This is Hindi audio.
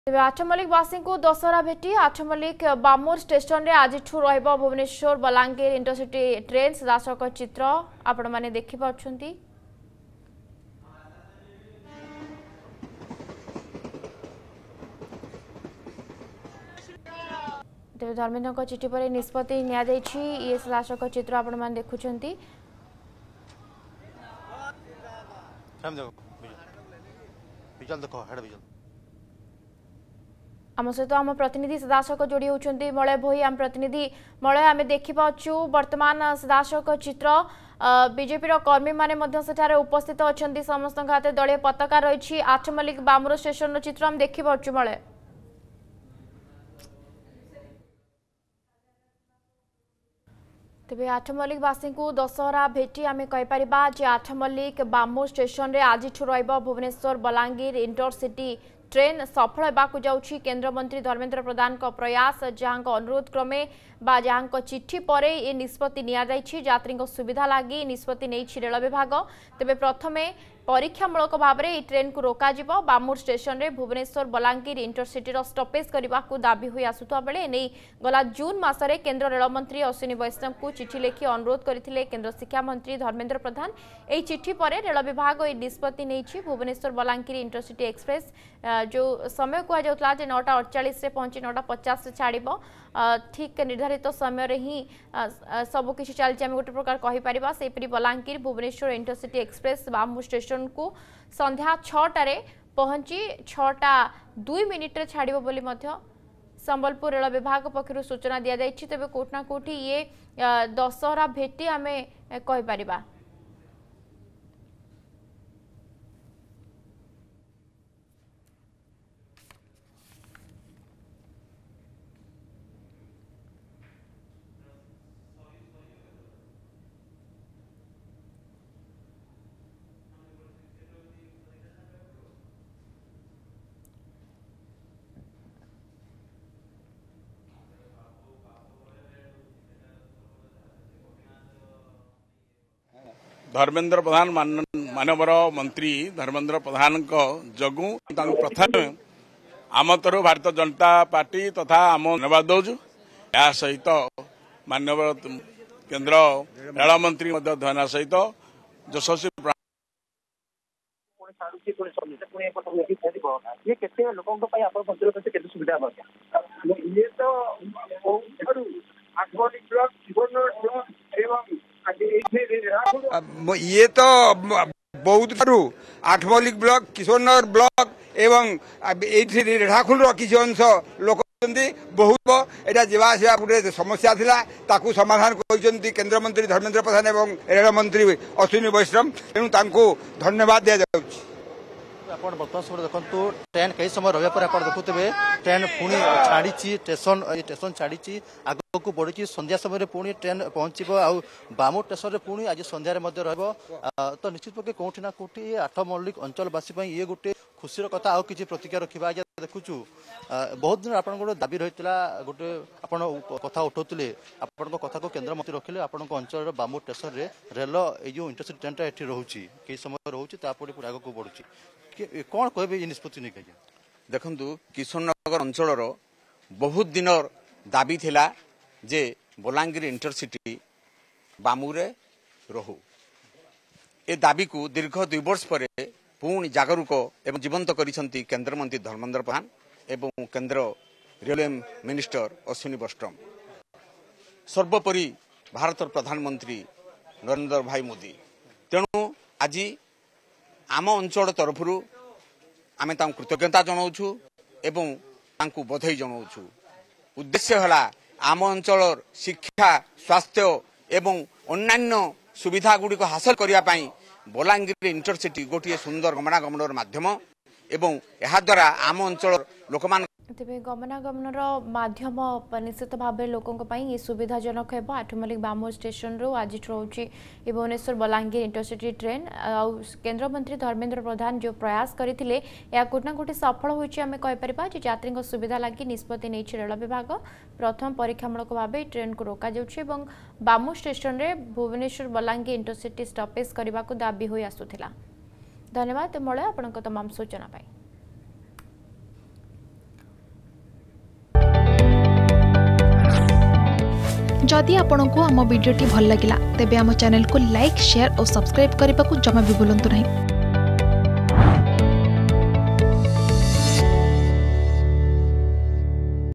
तेज आठमल्लिकवासी को दशहरा भेटी आठमल्लिक बामूर स्टेशन रे आज भुवनेश्वर बलांगीर इंटरसिटी ट्रेन सीधासख चित्र आपण मैंने देखिपुंट। तेज धर्मेन्द्र चिठी पर निष्पत्ति नि सीधासख चित्र आपण मैंने देखुंट। आम सहित आम प्रतिनिधि सीधासख जोड़ी होती मलय भोई आम प्रतिनिधि मलय आम देखिपु वर्तमान सीधासख चित्र बीजेपी कर्मी माने उपस्थित अच्छा समस्त हाथ दलीय पताका रही आठमल्लिक बामूर स्टेशन चित्र आम देखिपु मलय। तेज आठमल्लिकवासी को दशहरा भेटी आम कहीपर जे आठमल्लिक बामूर स्टेशन रे आज भुवनेश्वर बलांगीर इंटरसिटी ट्रेन सफल होगाकू जाउछि। केंद्र मंत्री धर्मेन्द्र प्रधान का प्रयास जहां अनुरोध क्रमे बा जहां चिट्ठी पर यह निष्पत्ति नि यात्री सुविधा लगी निष्पत्ति नहीं रेल विभाग। तेबे प्रथमे परीक्षामूलक भाव में ट्रेन को रोक बामूर स्टेशन रे भुवनेश्वर बलांगीर इंटरसिटी स्टपेज करने को दाबी हुई आसुता बेले नहीं गला जून मासरे केंद्र रेल मंत्री अश्विनी वैष्णव को चिठी लिखि अनुरोध करथिले केंद्र शिक्षा मंत्री धर्मेन्द्र प्रधान। यही चिठी पर रेल विभाग यह निष्पत्ति नहीं भुवनेश्वर बलांगीर इंटरसिटी एक्सप्रेस जो समय कहला 9:48 पहुंची 9:50 छाड़ ठीक निर्धारित समय रे ही सबकि चलती आम गोटे प्रकार कहीपर सेपरी Balangir Bhubaneswar intercity express Bamur station को संध्या 6टारे पहुंची 6:02 छाड़ बोली संबलपुर रेल विभाग पक्षर सूचना दि जाइए। तेज कोटना कोटी ये दशहरा भेटी आम कहीपर। धर्मेन्द्र प्रधान मानवर मंत्री धर्मेन्द्र प्रधान जगू प्रथम आम तरु भारतीय जनता पार्टी तथा आम धन्यवाद दौचु। या सहित मानव केंद्र रेल मंत्री ध्यान सहित यशस्वी ये तो बहुत आठमल्लिक ब्लॉक किशोरनगर ब्लॉक एवं रेढ़ाखुल किसी अंश लोक बहुत एटा जीवासा गोटे समस्या थिला ताकू समाधान कर केंद्र मंत्री धर्मेन्द्र प्रधान एवं रेल मंत्री अश्विनी वैष्णव तेणु धन्यवाद दि जाउछि। आपण बर्तमान समय देखु ट्रेन कई समय रहा पर आप देखुवे ट्रेन पुणी छाड़ी स्टेशन छाड़ी आग को बढ़ी संध्या समय पुणी ट्रेन पहुंचब बामूर स्टेशन पुणी आज संध्यारे तो निश्चित पक्षे कौटी ना कौटी आठमल्लिक अंचलवासी ये गोटे खुशी कथा आउ कि प्रतिक्रिया रखा आज देखुचु बहुत दिन आप दाबी रही गोटे आप कथा उठाऊे आपण कथा को केंद्र मंत्री रखिले आपण अंचल बामूर स्टेशन रे रेल ये इंटरसिटी ट्रेन ये रोचे कई समय रोचे आग को बढ़ुची कौन कहे निष्पत्ति नहीं कह देखु किशोरनगर अंचल बहुत दिन दाबी थिला जे बलांगीर इंटरसिटी बामूरे रहू ए दाबी को दीर्घ 2 वर्ष पर पुणी जागरूक एवं जीवंत करिसंती केंद्र मंत्री धर्मेन्द्र प्रधान एवं केंद्र रेलवे मिनिस्टर अश्विनी वैष्णव सर्वोपरि भारत प्रधानमंत्री नरेंद्र भाई मोदी। तेणु आज आम अंचल तरफ आम कृतज्ञता जनाऊँ एवं बधाई जनाऊँ। उद्देश्य है आम अंचल शिक्षा स्वास्थ्य एवं अन्यान्य सुविधा गुड़िक हासिल करने बलांगीर इंटरसिटी गोटे सुंदर गमनागमन माध्यम एवं यह द्वारा आम अंचल लोक तेरे गमनागमन माध्यम निश्चित भाव लोकों ये सुविधाजनक है। आठमल्लिक बामूर स्टेशन रू आज रोचे भुवनेश्वर बलांगीर इंटरसिटी ट्रेन केंद्र मंत्री धर्मेन्द्र प्रधान जो प्रयास करते कोटना कोटी सफल होमें कहीपर यात्री सुविधा लगी निष्पत्ति नहीं रेल विभाग। प्रथम परीक्षामूलक भाव ट्रेन को रोक बामूर स्टेशन में भुवनेश्वर बलांगीर इंटरसिटी स्टपेज करने को दाबी हुई आसूला। धन्यवाद मलय आपण तमाम सूचना पाई। जदि आपंक आम भिडी भल लगा तेब आम चैनल को लाइक शेयर और सब्सक्राइब करने को जमा भी भूलु नहीं।